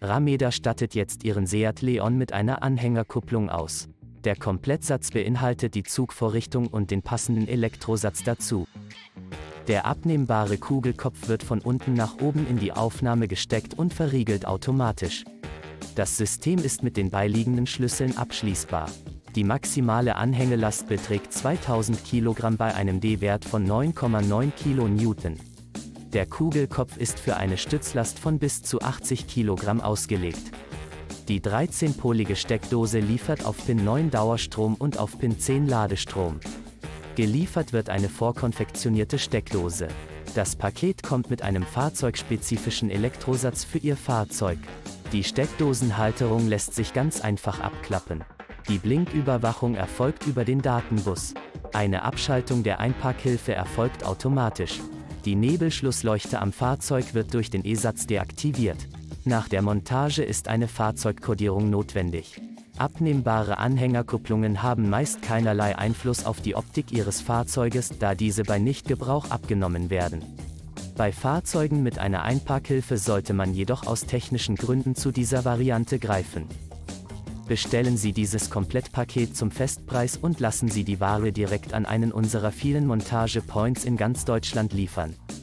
Rameda stattet jetzt ihren Seat Leon mit einer Anhängerkupplung aus. Der Komplettsatz beinhaltet die Zugvorrichtung und den passenden Elektrosatz dazu. Der abnehmbare Kugelkopf wird von unten nach oben in die Aufnahme gesteckt und verriegelt automatisch. Das System ist mit den beiliegenden Schlüsseln abschließbar. Die maximale Anhängelast beträgt 2000 Kilogramm bei einem D-Wert von 9,9 kN. Der Kugelkopf ist für eine Stützlast von bis zu 80 Kilogramm ausgelegt. Die 13-polige Steckdose liefert auf Pin 9 Dauerstrom und auf Pin 10 Ladestrom. Geliefert wird eine vorkonfektionierte Steckdose. Das Paket kommt mit einem fahrzeugspezifischen Elektrosatz für Ihr Fahrzeug. Die Steckdosenhalterung lässt sich ganz einfach abklappen. Die Blinküberwachung erfolgt über den Datenbus. Eine Abschaltung der Einparkhilfe erfolgt automatisch. Die Nebelschlussleuchte am Fahrzeug wird durch den E-Satz deaktiviert. Nach der Montage ist eine Fahrzeugkodierung notwendig. Abnehmbare Anhängerkupplungen haben meist keinerlei Einfluss auf die Optik Ihres Fahrzeuges, da diese bei Nichtgebrauch abgenommen werden. Bei Fahrzeugen mit einer Einparkhilfe sollte man jedoch aus technischen Gründen zu dieser Variante greifen. Bestellen Sie dieses Komplettpaket zum Festpreis und lassen Sie die Ware direkt an einen unserer vielen Montage-Points in ganz Deutschland liefern.